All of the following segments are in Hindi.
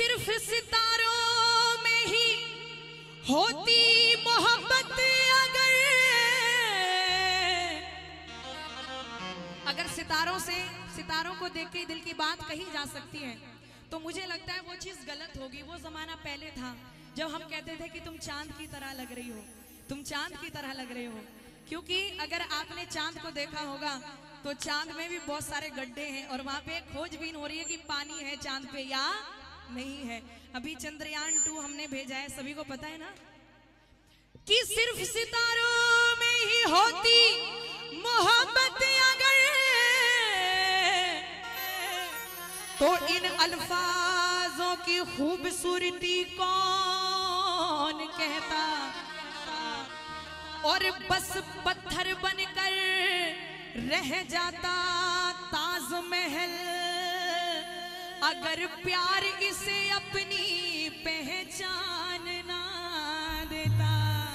सिर्फ सितारों में ही होती मोहब्बत, अगर सितारों को देख के दिल की बात कही जा सकती है तो मुझे लगता है वो चीज गलत होगी। वो जमाना पहले था जब हम कहते थे कि तुम चांद की तरह लग रही हो, तुम चांद की तरह लग रहे हो। क्योंकि अगर आपने चांद को देखा होगा तो चांद में भी बहुत सारे गड्ढे हैं और वहां पे खोजबीन हो रही है कि पानी है चांद पे या नहीं है। अभी चंद्रयान 2 हमने भेजा है, सभी को पता है ना कि सिर्फ सितारों में ही होती मोहब्बत अगर, तो इन अल्फाजों की खूबसूरती कौन कहता, और बस पत्थर बनकर रह जाता ताजमहल अगर प्यार इसे अपनी पहचान ना देता।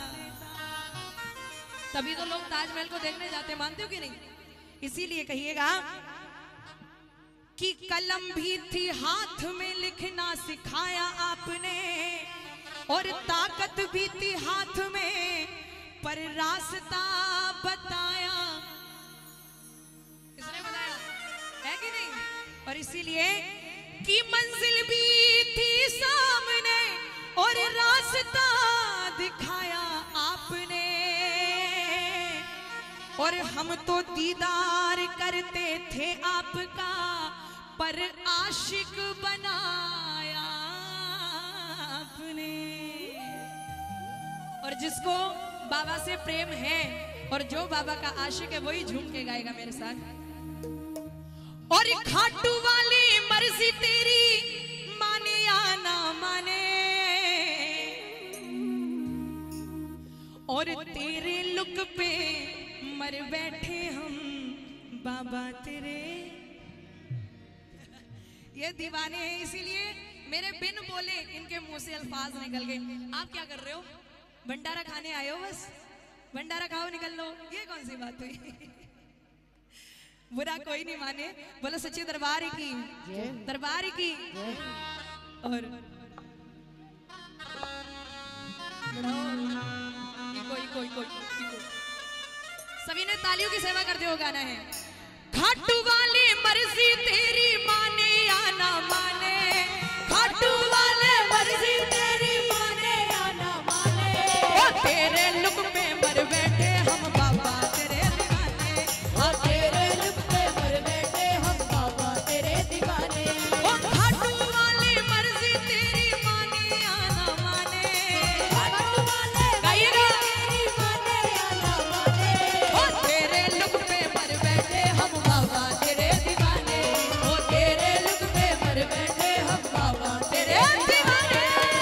तभी तो लोग ताजमहल को देखने जाते, मानते हो कि नहीं? इसीलिए कहिएगा कि कलम भी थी हाथ में लिखना सिखाया आपने, और ताकत भी थी हाथ में पर रास्ता बताया, इसने बताया है कि नहीं? और इसीलिए कि मंजिल भी थी सामने और रास्ता दिखाया आपने, और हम तो दीदार करते थे आपका पर आशिक बनाया आपने। और जिसको बाबा से प्रेम है और जो बाबा का आशिक है वही झूम के गाएगा मेरे साथ। और खाटू वाली मर्जी तेरी माने या ना माने, और तेरे लुक पे मर बैठे हम बाबा तेरे। ये दीवाने हैं, इसीलिए मेरे बिन बोले इनके मुंह से अल्फाज निकल गए। आप क्या कर रहे हो? भंडारा खाने आए हो? बस भंडारा खाओ निकल लो, ये कौन सी बात हुई? बुरा कोई नहीं माने, बोलो सच्चे दरबार की, दरबार की। और कोई सभी ने तालियों की सेवा करते हो गाना है। खाटू वाली मर्जी तेरी माने या ना माने, खाटू वाले मर्जी तेरी माने या ना माने, ओ तेरे लुक पे मर बैठे हम बाबा तेरे दीवाने, ओ तेरे लुक पे मर बैठे हम बाबा तेरे दीवाने, ओ खाटू वाली मर्जी तेरी माने या ना माने, खाटू वाले गाइएगा तेरी माने या ना माने, ओ तेरे लुक पे मर बैठे हम बाबा तेरे दीवाने, ओ तेरे लुक पे मर बैठे हम बाबा तेरे दीवाने।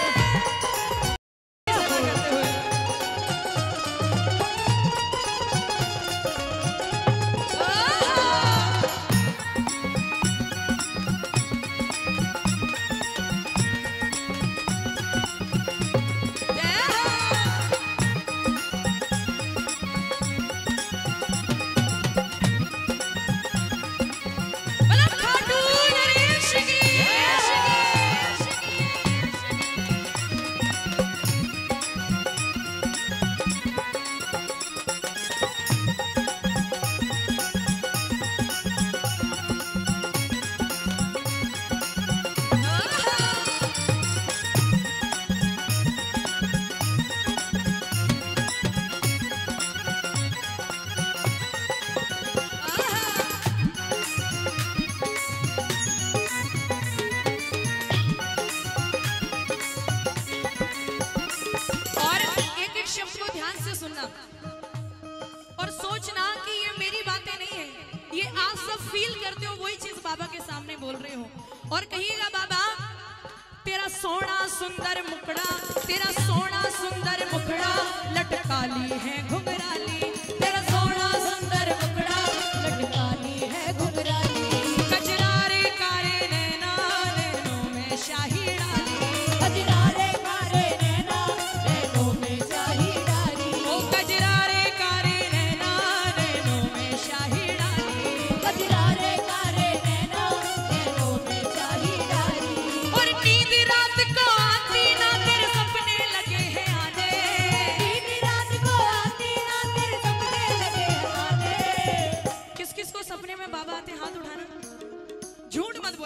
और सोचना कि ये मेरी बातें नहीं है, ये आप सब फील करते हो, वही चीज बाबा के सामने बोल रहे हो। और कहिएगा बाबा तेरा सोना सुंदर मुखड़ा, तेरा सोना सुंदर मुखड़ा लटकाली है घुंघराली, तेरा सोना सुंदर मुखड़ा लटकाली है घुंघराली, कजरारे कारे नैना नैनों में शाही डाली, कजरारे कारे नैना नैनों में शाही डाली, ओ कजरारे कारे नैना नैनों में शाही डाली, कजरारे कारे नैना नैनों में शाही डाली, और नींद रात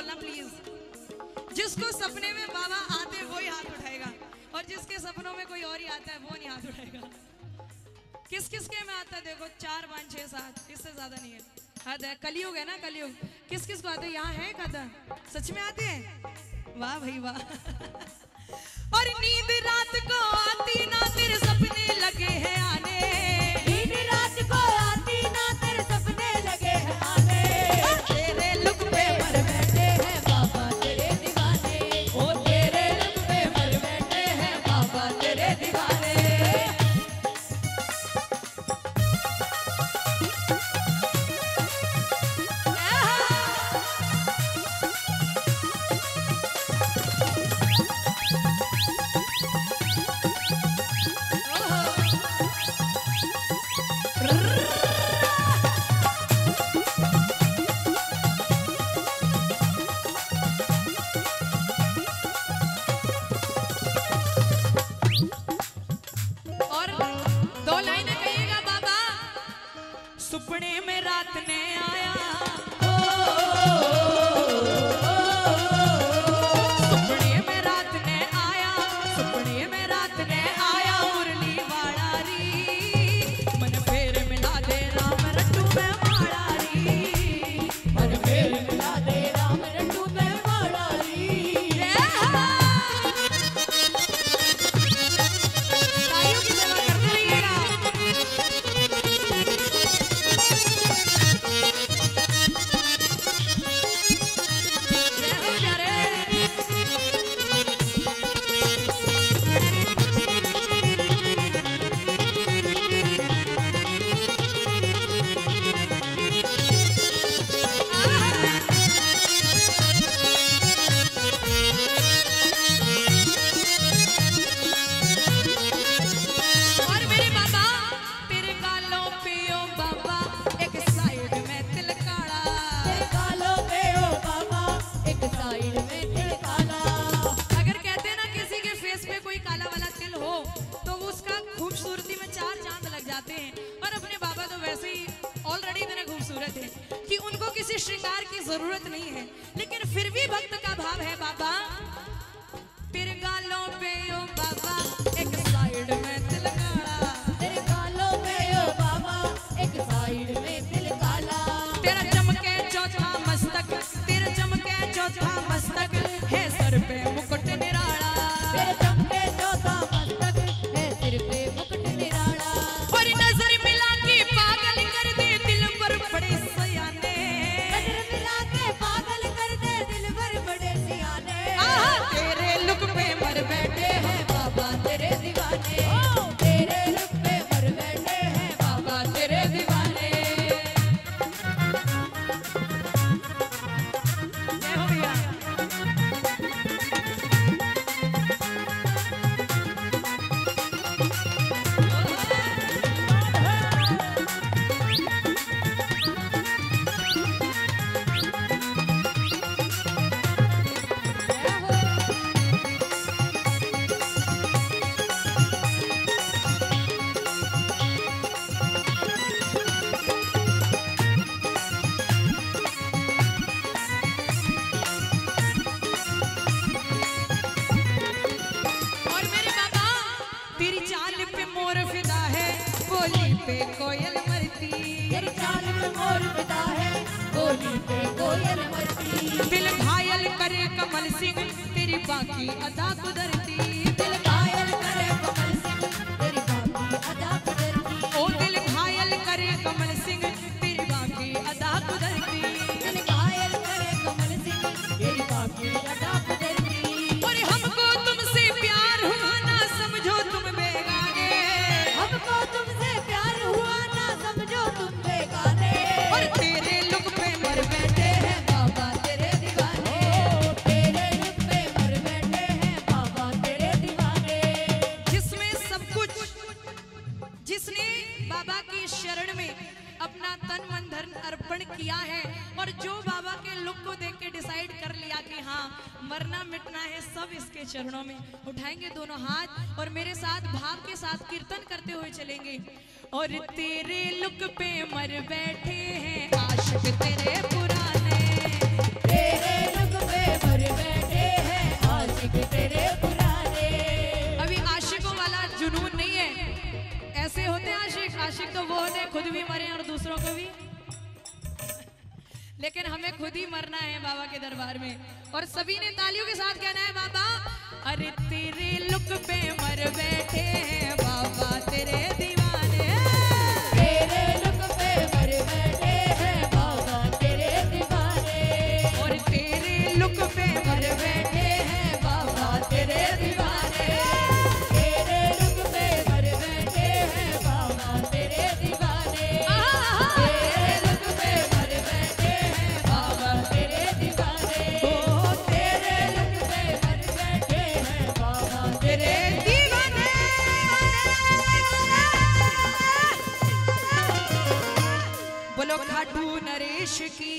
बोलना प्लीज। जिसको सपने में बाबा आते वो ही हाथ उठाएगा, और जिसके सपनों में कोई और ही आता है वो नहीं हाथ उठाएगा। किस किस के में आता है देखो, 4 5 6 7, इससे ज्यादा नहीं है। हद है, कलयुग है ना, कलयुग। किस किस को आते हैं? यहाँ है कदा, सच में आते हैं? वाह भाई वाह। और नींद रात को आती ना, तेरे सपने लगे हैं आने। नींद रात को आती ना, तेरे सपने लगे हैं आने। तेरे लुक पे मर बैठे हैं बाबा तेरे दीवाने। ओ तेरे लुक पे मर बैठे हैं बाबा तेरे दीवाने। सुपने में रात ने आया, सुपने में रात ने आया, सुपने में रात ने आया, मुरली वाला री, मन फेर मिला दे राम रट्टू में माड़ा री, मन फेर मिला दे राम रट्टू में माड़ा री। तालियों की सेवा करते रहिएगा। कि उनको किसी श्रृंगार की जरूरत नहीं है, लेकिन फिर भी भक्त का भाव है बाबा। तेरे गालों पे ओ बाबा एक साइड में तिल काला, तेरे गालों पे ओ बाबा एक साइड में तिल काला। तेरा चमके चौथा मस्तक, तेरा चमके चौथा मस्तक है सर पे मुकुट निराला, तेरे चमके चौथा मस्तक है सिर पे मुकुट निराला। और नजर मिला के पागल कर दे दिल पर बड़े सयाने, नजर मिला के पागल कर दे दिल पर बड़े सियाने। तेरे लुक पे मर बैठे हैं बाबा तेरे दीवाने, तेरे लुक पे मर बैठे हैं बाबा तेरे दीवाने। जय हो भैया। पे कोयल मरती, तेरी चाल में मोर पिता है, बोली पे कोयल मरती। दिल घायल करे कमल सिंह तेरी बाकी अदा कुदरती, दिल घायल करे कमल सिंह तेरी बाकी अदा कुदरती। ओ दिल घायल करे कमल सिंह तेरी बाकी अदा कुदरती, दिल घायल करे कमल सिंह तेरी बाकी अदा कुदरती। और हमको तुमसे प्यार हुआ ना समझो तुम बेगाने, हमको तुमसे प्यार हुआ ना समझो तुम बेगाने। और तेरे लुक पे मर बैठे हैं बाबा तेरे दीवाने, तेरे लुक पे मर बैठे हैं बाबा तेरे दीवाने। जिसमें सब कुछ, जिसने बाबा की शरण में अपना तन मन धन अर्पण किया है, और जो बाबा के लुक को देख के डिसाइड कर लिया कि हाँ मरना मिटना है सब इसके चरणों में, उठाएंगे दोनों हाथ और मेरे साथ भाव के साथ कीर्तन करते हुए चलेंगे। और तेरे लुक पे मर बैठे हैं आशिक तेरे पुराने, तेरे लुक दूसरों को भी। लेकिन हमें खुद ही मरना है बाबा के दरबार में। और सभी ने तालियों के साथ कहना है बाबा, अरे तेरे लुक पे मर बैठे हैं बाबा तेरे दीवाने। तेरे लुक पे मर बैठे हैं बाबा तेरे दीवाने। और तेरे लुक पे मर बैठे हैं बाबा तेरे दीवाने। तेरे लुक पे मर बैठे हैं बाबा तेरे दीवाने। तेरे लुक पे मर बैठे हैं बाबा तेरे दीवाने। तेरे लुक पे मर बैठे हैं बाबा तेरे दीवाने। बोलो खाटू नरेश की